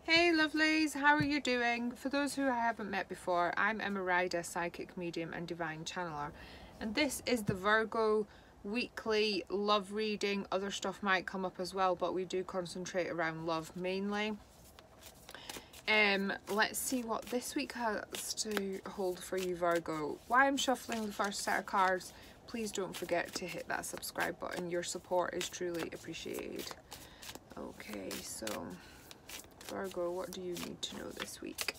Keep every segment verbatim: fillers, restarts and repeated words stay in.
Hey lovelies, how are you doing? For those who I haven't met before, I'm Emma Ryder, psychic medium and divine channeler, and this is the Virgo weekly love reading. Other stuff might come up as well, but we do concentrate around love mainly. Um, let's see what this week has to hold for you, Virgo. While I'm shuffling the first set of cards, please don't forget to hit that subscribe button. Your support is truly appreciated. Okay, so Virgo, what do you need to know this week?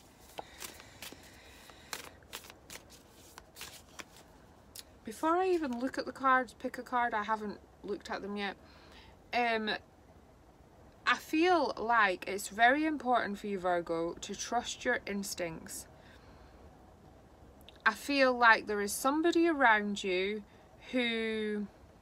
Before I even look at the cards, pick a card, I haven't looked at them yet. Um, I feel like it's very important for you, Virgo, to trust your instincts. I feel like there is somebody around you who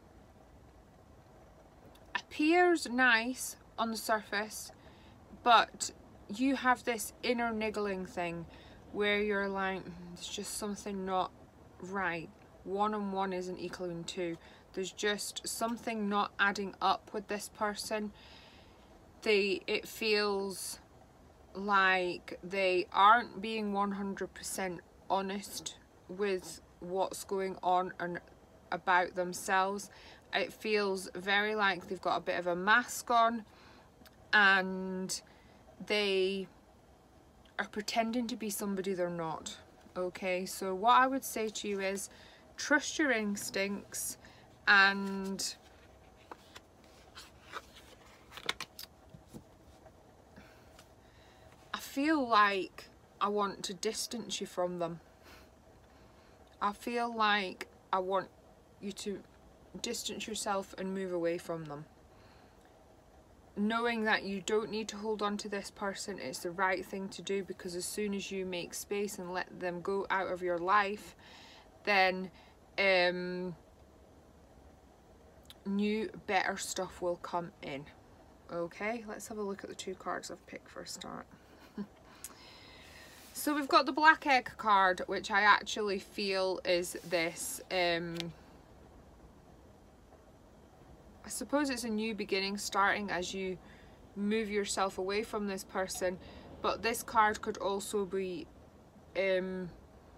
appears nice on the surface, but you have this inner niggling thing where you're like, there's just something not right. One and one isn't equaling two. There's just something not adding up with this person. They, it feels like they aren't being one hundred percent honest with what's going on and about themselves. It feels very like they've got a bit of a mask on, and they are pretending to be somebody they're not. Okay, so what I would say to you is trust your instincts, and I feel like I want to distance you from them. I feel like I want you to distance yourself and move away from them, knowing that you don't need to hold on to this person. It's the right thing to do, because as soon as you make space and let them go out of your life, then um, new, better stuff will come in. Okay, let's have a look at the two cards I've picked for a start. So we've got the Black Egg card, which I actually feel is this, um, I suppose it's a new beginning starting as you move yourself away from this person, but this card could also be um,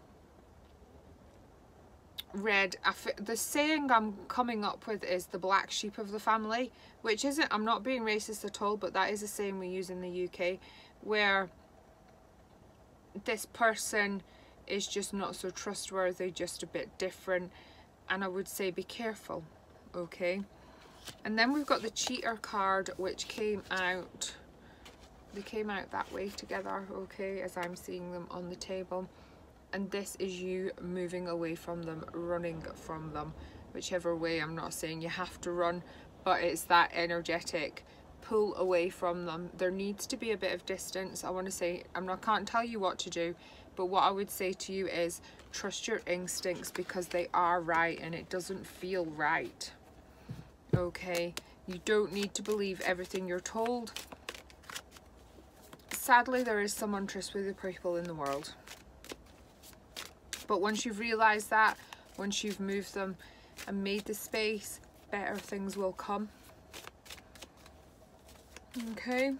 read, the saying I'm coming up with is the black sheep of the family, which isn't, I'm not being racist at all, but that is a saying we use in the U K, where this person is just not so trustworthy, just a bit different, and I would say be careful. Okay, and then we've got the Cheater card, which came out, they came out that way together, okay, as I'm seeing them on the table. And this is you moving away from them, running from them, whichever way. I'm not saying you have to run, but it's that energetic pull away from them. There needs to be a bit of distance. I want to say, I'm not, can't tell you what to do, but what I would say to you is trust your instincts, because they are right and it doesn't feel right. Okay, you don't need to believe everything you're told. Sadly, there is some untrustworthy people in the world. But once you've realised that, once you've moved them and made the space, better things will come. Okay.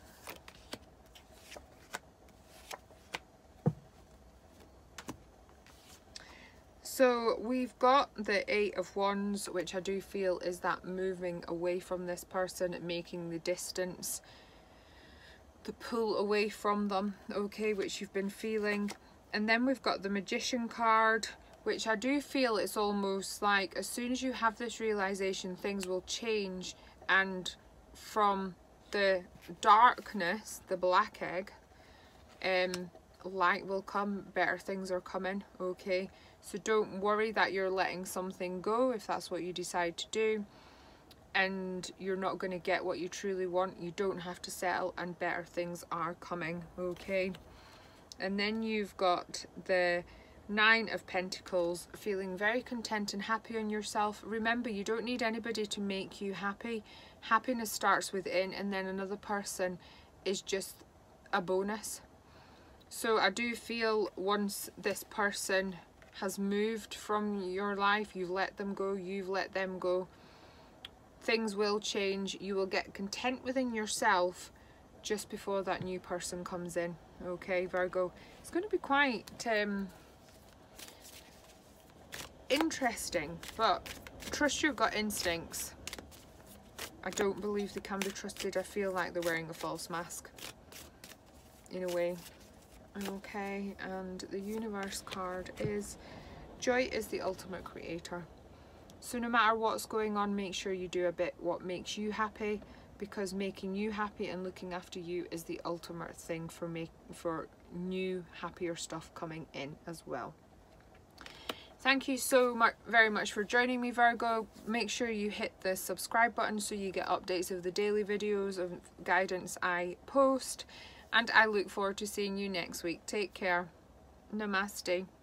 So we've got the Eight of Wands, which I do feel is that moving away from this person, making the distance, the pull away from them, okay, which you've been feeling. And then we've got the Magician card, which I do feel it's almost like as soon as you have this realization, things will change, and from the darkness, the black egg, um, light will come, better things are coming, okay? So don't worry that you're letting something go if that's what you decide to do, and you're not going to get what you truly want. You don't have to settle, and better things are coming, okay? And then you've got the Nine of Pentacles, feeling very content and happy on yourself. Remember, you don't need anybody to make you happy. Happiness starts within, and then another person is just a bonus. So I do feel once this person has moved from your life, you've let them go, you've let them go, things will change. You will get content within yourself, just before that new person comes in. Okay, Virgo, it's going to be quite um, interesting, but trust your gut instincts. I don't believe they can be trusted. I feel like they're wearing a false mask in a way. Okay, and the universe card is joy is the ultimate creator. So no matter what's going on, make sure you do a bit what makes you happy, because making you happy and looking after you is the ultimate thing for make for new happier stuff coming in as well. Thank you so much very much for joining me, Virgo. Make sure you hit the subscribe button so you get updates of the daily videos of guidance I post, and I look forward to seeing you next week. Take care. Namaste.